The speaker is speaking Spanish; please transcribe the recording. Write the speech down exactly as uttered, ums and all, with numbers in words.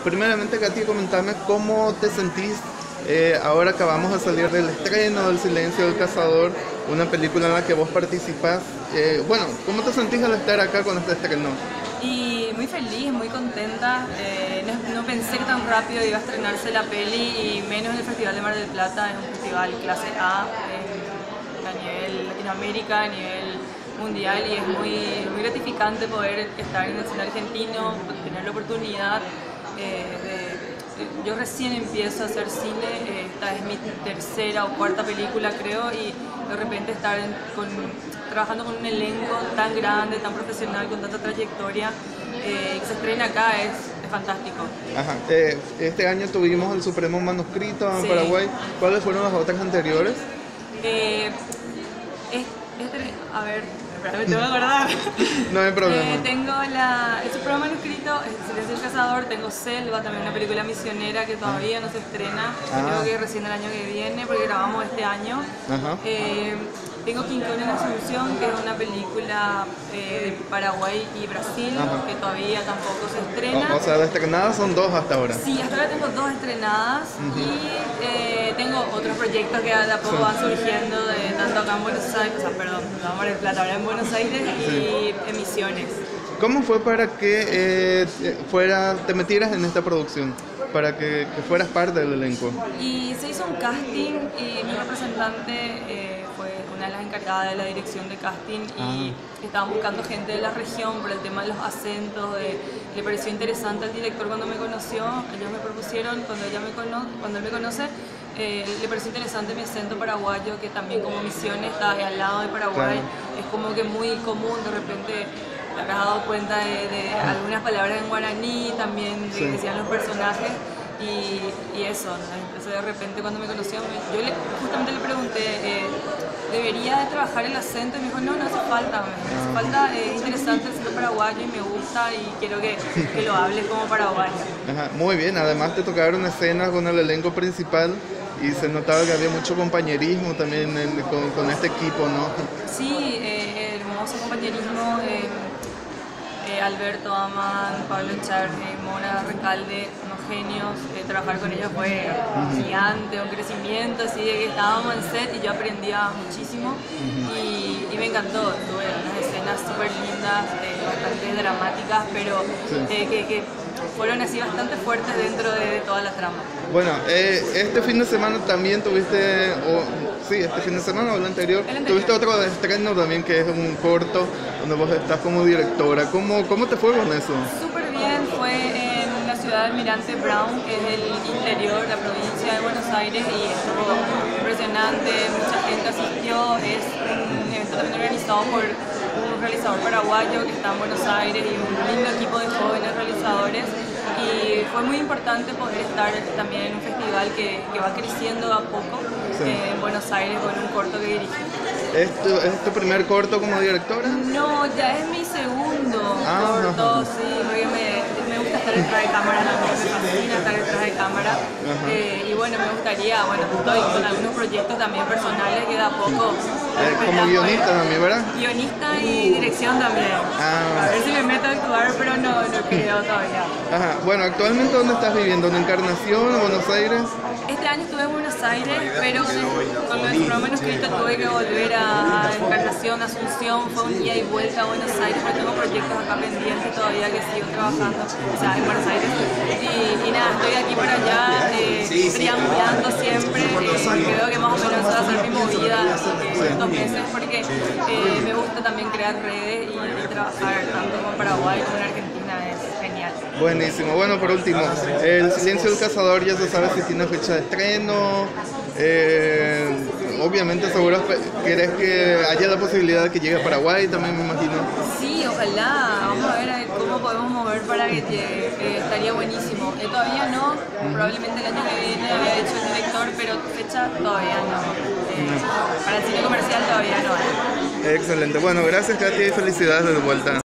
primeramente, Katy, comentame cómo te sentís. Eh, ahora acabamos de salir del estreno del Silencio del Cazador, una película en la que vos participás. Eh, bueno, ¿cómo te sentís al estar acá con este estreno? Y muy feliz, muy contenta. Eh, no, no pensé que tan rápido iba a estrenarse la peli, y menos en el Festival de Mar del Plata. Es un festival clase A eh, a nivel Latinoamérica, a nivel mundial, y es muy, muy gratificante poder estar en el cine argentino, tener la oportunidad eh, de... Yo recién empiezo a hacer cine, eh, esta es mi tercera o cuarta película, creo, y de repente estar en, con, trabajando con un elenco tan grande, tan profesional, con tanta trayectoria, eh, que se estrena acá es, es fantástico. Ajá. Eh, este año tuvimos el Supremo Manuscrito en Sí. Paraguay. ¿Cuáles fueron las otras anteriores? Eh, es, este, a ver, espera, me tengo que acordar. No hay problema. Eh, tengo la, el Supremo Manuscrito, El Silencio del Cazador, tengo Selva, también una película misionera que todavía no se estrena, Ah. creo que recién el año que viene, porque grabamos este año. Ajá. Eh, tengo Quincón en Asunción, que es una película eh, de Paraguay y Brasil, Ajá. que todavía tampoco se estrena. O, o sea, de estrenadas son dos hasta ahora. Sí, hasta ahora tengo dos estrenadas. Ujú. Y eh, tengo otros proyectos que de a poco Sí. van surgiendo, de, tanto acá en Buenos Aires, o sea, perdón, no Mar del Plata, ahora en Buenos Aires, y Sí. en Misiones. ¿Cómo fue para que eh, fuera, te metieras en esta producción? Para que, que fueras parte del elenco. Y se hizo un casting, y mi representante eh, fue una de las encargadas de la dirección de casting, y Ah. estaban buscando gente de la región por el tema de los acentos. De, le pareció interesante al director cuando me conoció. Ellos me propusieron, cuando, ella me cono, cuando él me conoce, eh, le pareció interesante mi acento paraguayo, que también como Misiones está al lado de Paraguay. Claro. Es como que muy común, de repente te habrás dado cuenta de, de algunas palabras en guaraní también, de Sí. que decían los personajes. Y, y eso, ¿no? Entonces de repente cuando me conoció, me, yo le, justamente le pregunté, eh, ¿debería de trabajar el acento? Y me dijo, no, no hace falta, me hace falta, es eh, interesante el acento paraguayo y me gusta, y quiero que, que lo hables como paraguayo. Ajá, muy bien, además te tocaron escenas con el elenco principal y se notaba que había mucho compañerismo también en- con, con este equipo, ¿no? Sí, eh, hermoso compañerismo. Eh, eh, Alberto Aman, Pablo Charri, Mona Recalde, unos genios. Eh, trabajar con ellos fue gigante, un crecimiento, así de que estábamos en set y yo aprendía muchísimo. y, y me encantó. Tuve unas escenas súper lindas, eh, bastante dramáticas, pero Sí. eh, que, que fueron así bastante fuertes dentro de, de toda la trama. Bueno, eh, este fin de semana también tuviste, o, sí, este fin de semana o el anterior, El anterior. tuviste otro estreno también que es un corto donde vos estás como directora. ¿Cómo, cómo te fue con eso? Súper bien, fue en la ciudad de Almirante Brown, que es el interior, la provincia de Buenos Aires, y estuvo impresionante, mucha gente asistió. Es un evento también organizado por un realizador paraguayo que está en Buenos Aires, y un lindo equipo de jóvenes realizadores. Y fue muy importante poder estar también en un festival que, que va creciendo a poco, Sí. eh, en Buenos Aires, con un corto que dirigí. ¿Es tu, es tu primer corto como directora? No, ya es mi segundo Ah, corto, ajá. sí, porque me, me gusta estar detrás de cámara, también me fascina estar detrás de cámara. Ajá. Eh, y bueno, me gustaría, bueno, estoy con algunos proyectos también personales que de a poco... Eh, como estamos- guionista también, ¿verdad? Guionista y dirección también. Ah. A ver si me meto a actuar, pero no, no creo todavía. Ajá. Bueno, ¿actualmente dónde estás viviendo? ¿En Encarnación, en Buenos Aires? Este año estuve en Buenos Aires, pero con el Supremo Manuscrito tuve que volver a Encarnación, Asunción. Fue un día y vuelta a Buenos Aires, porque tengo proyectos acá pendientes todavía que sigo trabajando, o sea, en Buenos Aires. Y, y nada, estoy aquí para allá, eh, triangulando siempre. Eh, creo que más o menos esa va a ser mi movida eh, estos meses, porque eh, me gusta también crear redes y, y trabajar tanto con Paraguay como en Argentina. Es genial. Buenísimo. Bueno, por último, El Silencio del Cazador ya se sabe si tiene fecha de estreno. Eh, obviamente seguro espe- querés que haya la posibilidad de que llegue a Paraguay también, me imagino. Sí, ojalá. Vamos a ver a ver cómo podemos mover para que llegue. Eh, estaría buenísimo. Eh, todavía no, probablemente el año que viene había dicho el director, pero fecha todavía no. Eh, para el cine comercial todavía no hay. Excelente. Bueno, gracias, Katy, y felicidades de vuelta.